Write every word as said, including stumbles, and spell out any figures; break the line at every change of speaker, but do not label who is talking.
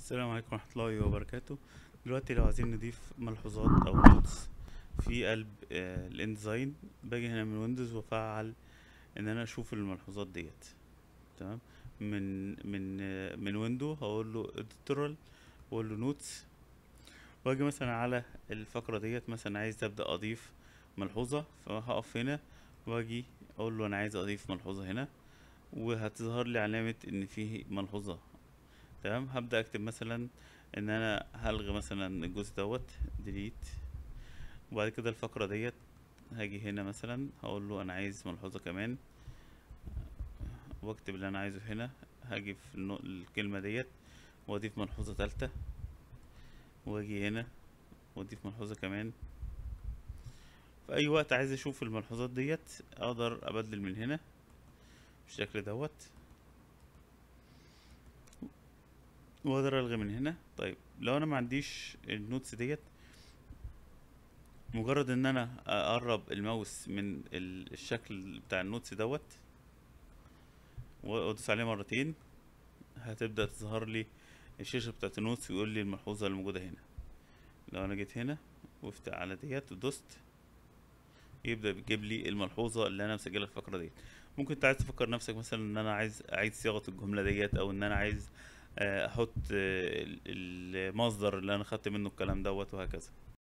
السلام عليكم ورحمة الله وبركاته. دلوقتي لو عايزين نضيف ملحوظات أو نوتس في قلب الاندزاين، باجي هنا من ويندوز وافعل ان انا اشوف الملحوظات ديت. تمام. من من آه، من ويندو هقول له اديتورال واقول له نوتس، واجي مثلا على الفقرة ديت، مثلا عايز ابدأ اضيف ملحوظة، فهقف هنا واجي اقول له انا عايز اضيف ملحوظة هنا، وهتظهر لي علامة ان فيه ملحوظة. تمام. هبدأ اكتب مثلا ان انا هلغي مثلا الجزء دوت ديليت، وبعد كده الفقرة ديت هاجي هنا مثلا هقول له انا عايز ملحوظة كمان، واكتب اللي انا عايزه هنا. هاجي في النو- الكلمة ديت واضيف ملحوظة تالتة، واجي هنا واضيف ملحوظة كمان. في اي وقت عايز اشوف الملحوظات ديت اقدر ابدل من هنا بالشكل دوت، واقدر الغي من هنا. طيب لو انا ما عنديش النوتس ديت، مجرد ان انا اقرب الماوس من ال- الشكل بتاع النوتس دوت وادوس عليه مرتين، هتبدأ تظهر لي الشاشة بتاعت النوتس ويقول لي الملحوظة اللي موجودة هنا. لو انا جيت هنا وقفت على ديت ودوست، يبدأ بيجيب لي الملحوظة اللي انا مسجلها في الفقرة ديت. ممكن انت عايز تفكر نفسك مثلا ان انا عايز اعيد صياغة الجملة ديت، او ان انا عايز آه، احط آه، ال- المصدر اللي انا خدت منه الكلام دوت، وهكذا.